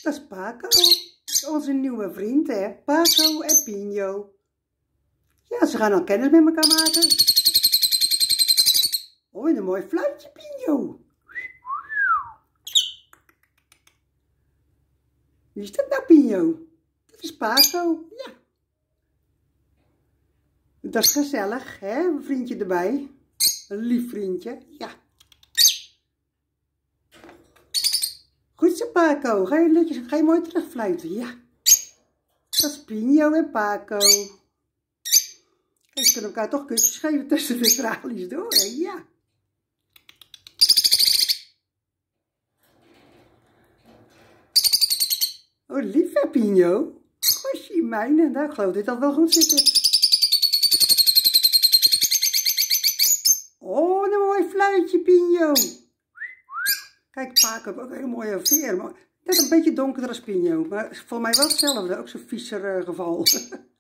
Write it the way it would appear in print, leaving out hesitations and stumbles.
Dat is Paco, onze nieuwe vriend, hè? Paco en Pino. Ja, ze gaan al kennis met elkaar maken. Oh, en een mooi fluitje, Pino. Wie is dat nou, Pino? Dat is Paco, ja. Dat is gezellig, hè? Een vriendje erbij. Een lief vriendje, ja. Goed zo, Paco. Ga je mooi terugfluiten, ja. Dat is Pino en Paco. Kijk, ze kunnen elkaar toch kusjes geven tussen de tralies door, hè? Ja. Oh, lief hè, Pino? Gosje, mijne. Nou, ik geloof dit al wel goed zitten. Oh, een mooi fluitje, Pino. Kijk, Paco heeft ook een hele mooie veer. Net een beetje donkerder als Pino. Maar voor mij wel hetzelfde. Ook zo'n viezer geval.